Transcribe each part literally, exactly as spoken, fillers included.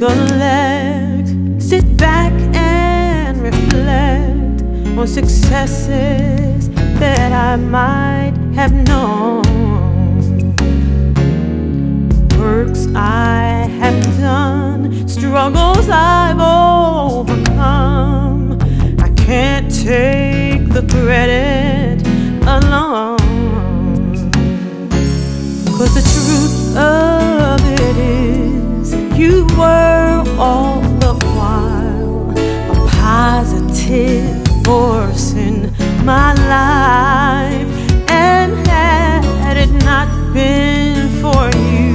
collect, sit back and reflect on successes that I might have known, works I have done, struggles I've overcome. I can't take the credit alone, 'cause the truth of it is you were all the while a positive force in my life, and had it not been for you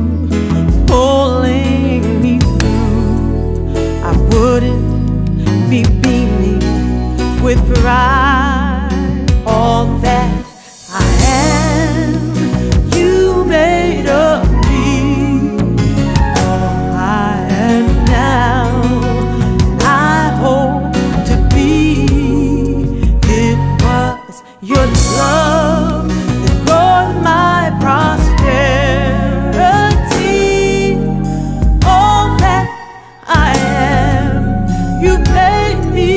pulling me through, I wouldn't be beaming with pride. All that I am, you made of me. All I am now, I hope to be. It was your love that brought my prosperity. All that I am, you made me.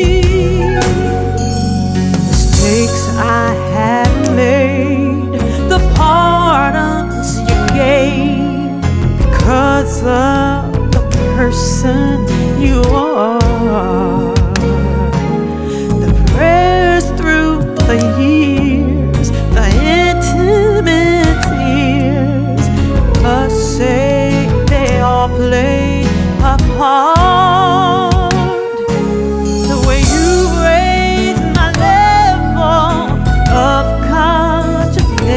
Mistakes I have made, the pardons you gave, because of the person you are. The prayers through the years, the intimate tears, must say they all play a part. The way you raised my level of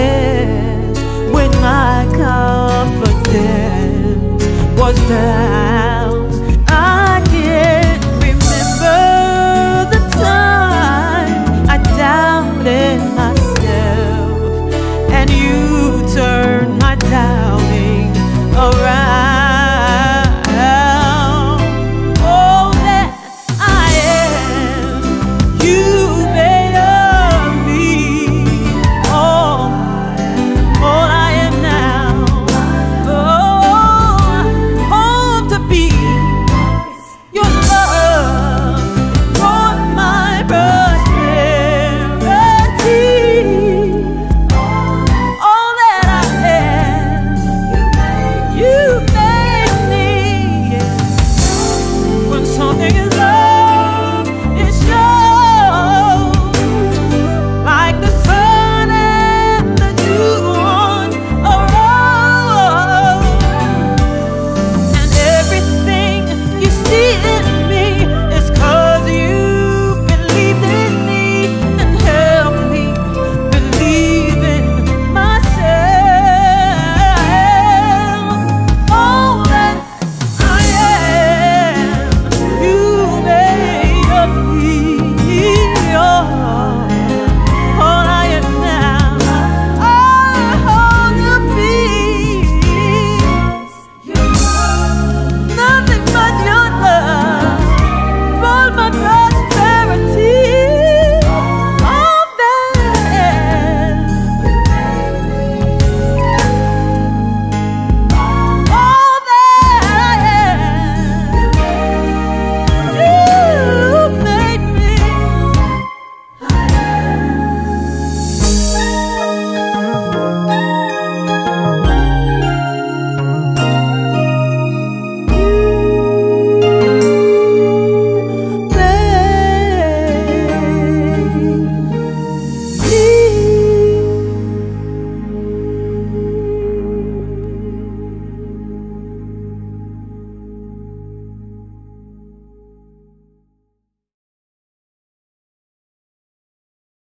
consciousness when my confidence was down.